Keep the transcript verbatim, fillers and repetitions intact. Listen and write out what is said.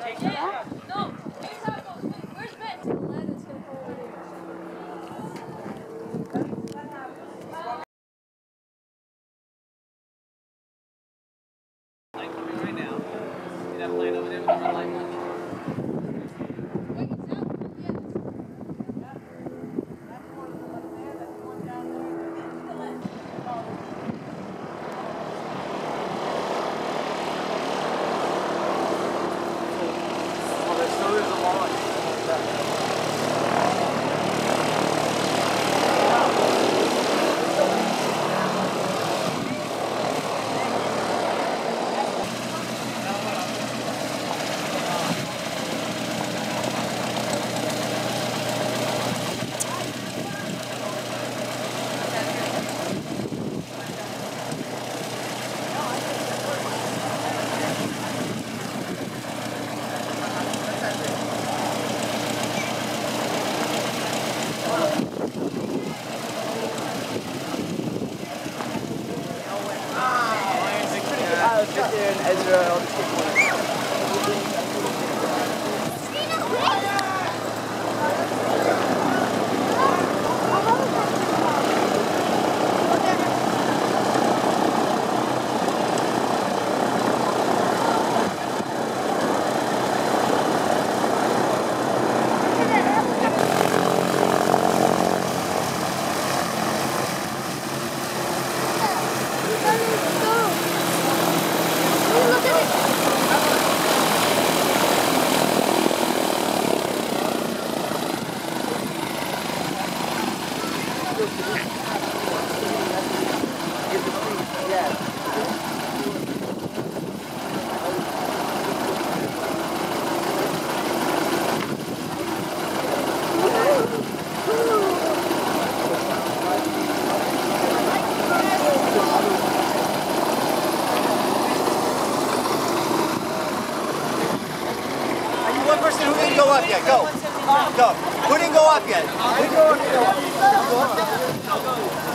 No, here's how it goes. Where's Ben? To the left, it's going to come over here. Light coming right now. See that light over there with the red light on? Wait, is that one? Yeah. That's one up there, that's one down there. To the left. Oh, there still is a launch. Ezra, I'll just take one. One person who didn't go up yet. Go. Go. Who didn't go up yet? Who didn't go up yet?